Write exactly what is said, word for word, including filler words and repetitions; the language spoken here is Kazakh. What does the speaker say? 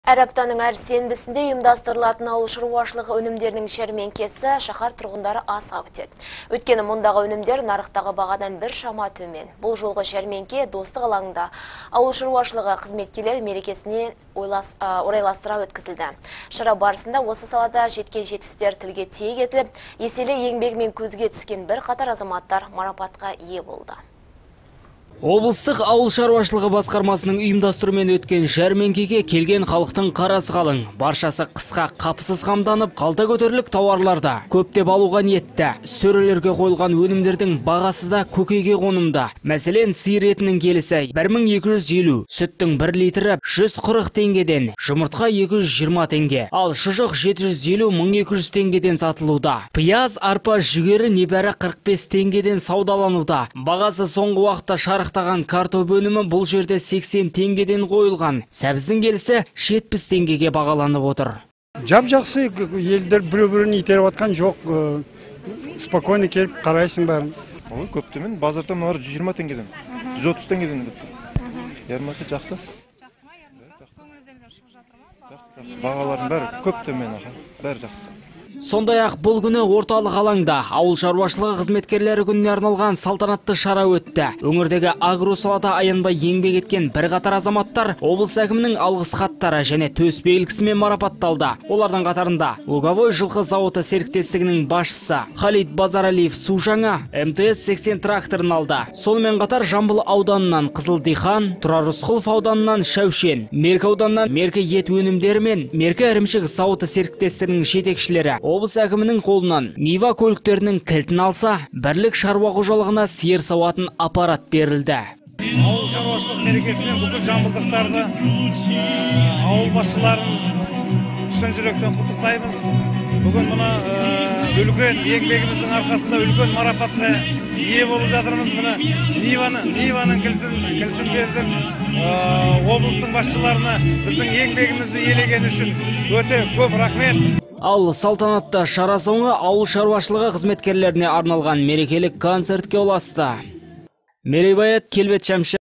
Әр аптаның әр сенбісінде ұйымдастырылатын ауыл шаруашылығы өнімдерінің жәрмеңкесі шаһар тұрғындары асыға күтеді. Өйткені мұндағы өнімдер нарықтағы бағадан бір шама төмен. Бұл жолғы жәрмеңке Достық алаңында ауыл шаруашылығы қызметкерлер мерекесіне орайластыра өткізілді. Шара барысында осы салада жеткен жетістіктер тілге тиек етіліп, еселі еңбегімен көзге түскен бір қатар азаматтар марапатқа ие болды. Облыстық ауыл шаруашылығы басқармасының ұйымдастыруымен өткен жәрмеңкеге келген халықтың қарасы қалың. Баршасы қысқа қапысыз қамданып, қалта көтерілік тауарларда көптеп алуға ниетті. Сөрелерге қойылған өнімдердің бағасы да көкейге қонымда. Мәселен, сиыр етінің келісі бір мың екі жүз елу, сүттің бір литрі жүз қырық теңгеден, жұмыртқа екі жүз жиырма теңге, ал шұжық жеті жүз елу мың екі жүз теңгеден сатылуда. Пияз, арпа, жүгері небәрі қырық бес теңгеден саудалануда. Бағасы соңғы уақытта шарықтаған картоп өнімі бұл жерде сексен теңгеден қойылған. Сәбіздің келісі жетпіс теңгеге бағаланып отыр. Жап жақсы, елдер бір-бірін итеріп атқан жоқ. Спокойно келіп қарайсың бәрін. Ой, көптемен базарда мыналар жүз жиырма теңгеден, жүз отыз теңгеден көпті. Ярмарка жақсы. Жақсы ма ярмарка? Соң өздеріңіздер шығып жатыр ма? Жақсы. Бағалардың бәрі көптемен, бәрі жақсы. Сондай-ақ бұл күні орталық алаңда ауыл шаруашылығы қызметкерлері күніне арналған салтанатты шара өтті. Өңірдегі агросалада аянбай еңбек еткен бір қатар азаматтар облыс әкімінің алғыс хаттары және төс белгісімен марапатталды. Олардың қатарында Луговой жылқы зауыты серіктестігінің басшысы Халид Базаралиев су жаңа эм тэ эс сексен тракторын алды. Сонымен қатар Жамбыл ауданынан Қызылдихан, Тұрар Рысқұлов ауданынан Шәушен, Меркі ауданынан Меркі ет өнімдері мен Меркі ірімшік зауыты серіктестігінің жетекшілері облыс әкімінің қолынан Нива көліктерінің кілтін алса, бірлік шаруа қожалығына сиыр сауатын аппарат берілді. Ауыл шаруашылық мерекесімен бүкіл жамбылдықтарды, ауыл басшыларын шын жүректен құттықтаймыз. Бүгін мұны үлкен еңбегіміздің арқасында үлкен марапатқа ие болып жатырмыз. Мұны Ниваның кілтін бердік. Облыстың басшыларына біздің еңбегімізді елеген үшін өте көп рахмет. Ал салтанатты шара соңы ауыл шаруашылығы қызметкерлеріне арналған мерекелік концертке ұласты. Мерейбаят Келбет Шәмші